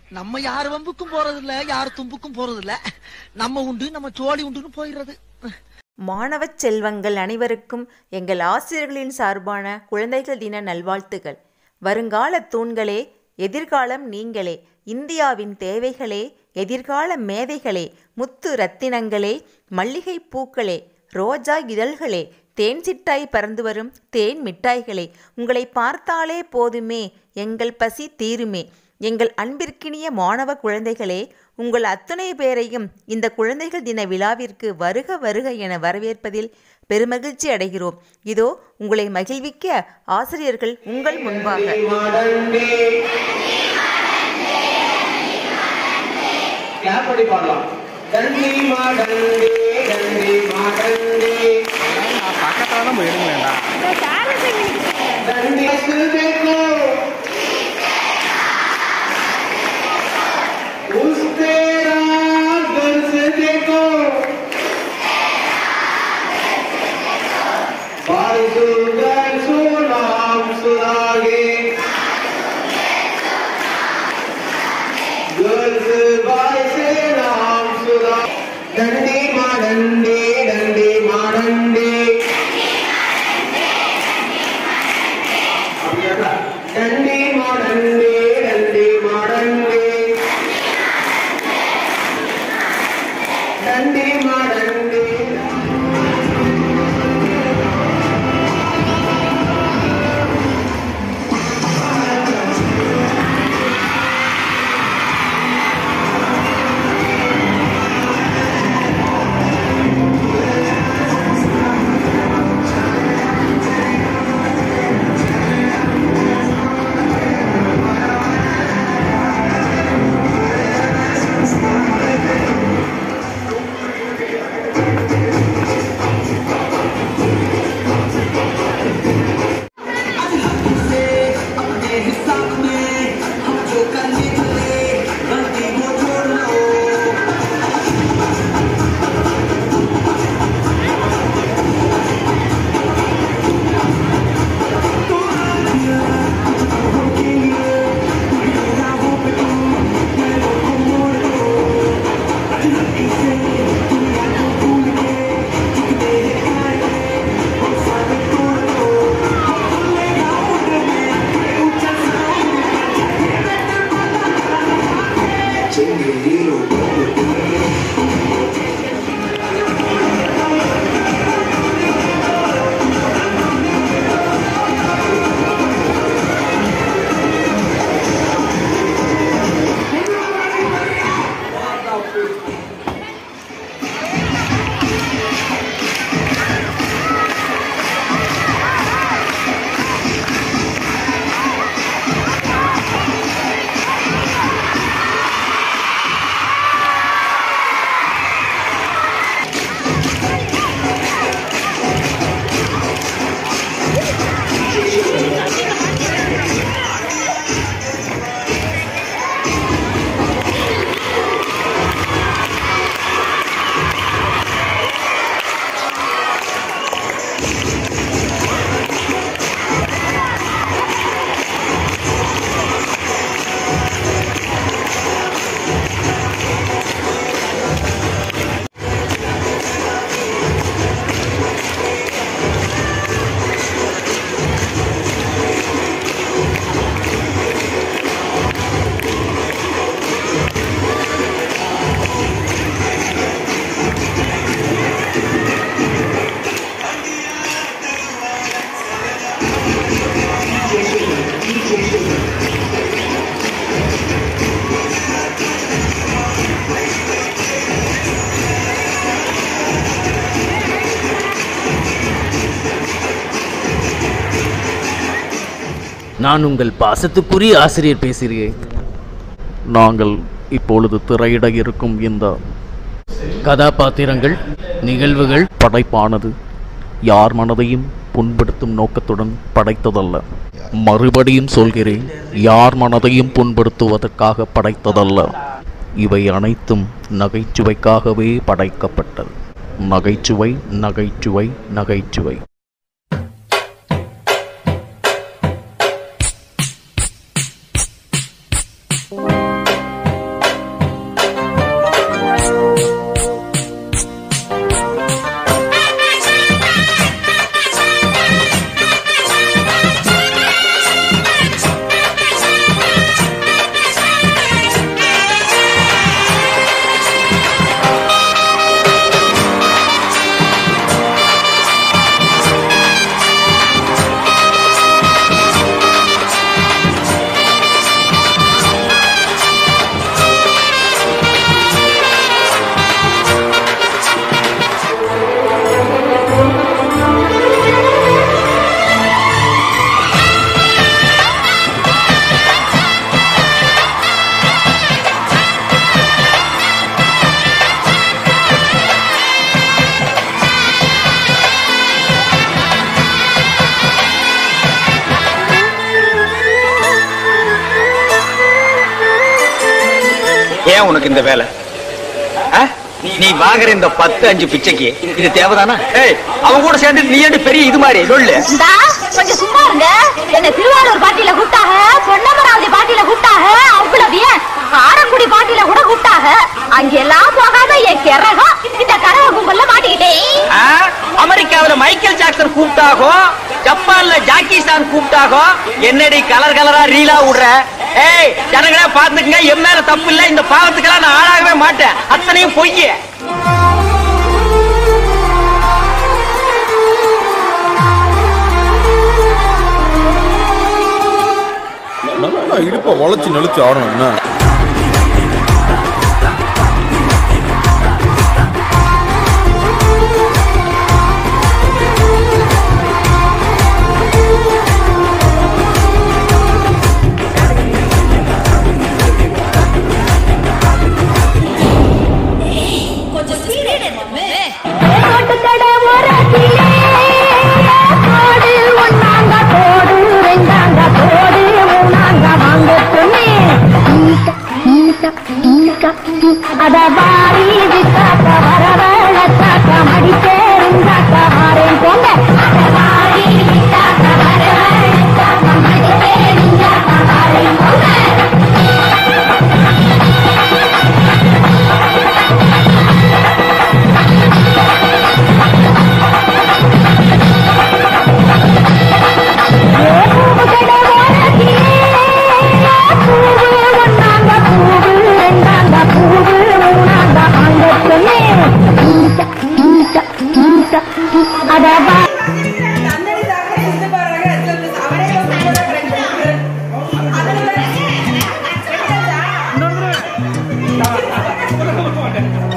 நம்ம யார் வம்புக்கும் போறது இல்ல, யார் தும்புக்கும் போறது இல்ல. நம்ம உண்டு, நம்ம சோழி உண்டுன்னு போயிடுறது. மாணவ செல்வங்கள் அனைவருக்கும் எங்கள் ஆசிரியர்களின் சார்பான குழந்தைகள் தின நல்வாழ்த்துகள். வருங்கால தூண்களே, எதிர்காலம் நீங்களே, இந்தியாவின் தேவைகளே, எதிர்கால மேதைகளே, முத்து ரத்தினங்களே, மல்லிகை பூக்களே, ரோஜா இதழ்களே, தேன் சிட்டாய் பறந்து வரும் தேன் மிட்டாய்களே, உங்களை பார்த்தாலே போதுமே எங்கள் பசி தீருமே. எங்கள் அன்பிற்கினிய மாணவ குழந்தைகளே, உங்கள் அத்தனை பேரையும் இந்த குழந்தைகள் தின விழாவிற்கு வருக வருக என வரவேற்பதில் பெருமகிழ்ச்சி அடைகிறோம். இதோ உங்களை மகிழ்விக்க ஆசிரியர்கள் உங்கள் முன்பாக. நான் உங்கள் பாசத்துக்குரிய ஆசிரியர் பேசுகிறேன். நாங்கள் இப்பொழுது திரையிட இருக்கும் இந்த கதாபாத்திரங்கள், நிகழ்வுகள், படைப்பானது யார் மனதையும் புண்படுத்தும் நோக்கத்துடன் படைத்ததல்ல. மறுபடியும் சொல்கிறேன், யார் மனதையும் புண்படுத்துவதற்காக படைத்ததல்ல. இவை அனைத்தும் நகைச்சுவைக்காகவே படைக்கப்பட்டது. நகைச்சுவை, நகைச்சுவை, நகைச்சுவை. ஏன் உனக்கு இந்த வேலை? நீ வாங்குற இந்த 10-5 பிச்சைக்கு இது தேவைதானா? அவன் கூட சேர்ந்து நீ ஏன் பெரிய இது மாதிரி சொல்லு. கொஞ்சம் சும்மா இருங்க. என்ன திருவாரூர் பாட்டியில கூப்பிட்டாங்க, பொன்னமராவதி பாட்டியில கூப்பிட்டாங்க, அவ்வளவு ஏன் காரக்குடி பாட்டியில கூட கூப்பிட்டாங்க. அங்கெல்லாம் போகாத என் கிறகம் இந்த கரக கும்பல்ல மாட்டிக்கிட்டேன். அமெரிக்காவில மைக்கேல் ஜாக்சன் கூப்பிட்டாகோ, ஜப்பான்ல ஜாக்கி சான் கூப்பிட்டாகோ, என்னடி கலர் கலரா ரீலா விடுற? ஜனங்களே பாத்துக்குங்க, என் மேல தப்பு இல்ல. இந்த பாவத்துக்கெல்லாம் நான் ஆளாகவே மாட்டேன். அத்தனையும் பொய்ய. நல்லா இடுப்ப வளைச்சு நெளிச்சு ஆடணும். என்ன No.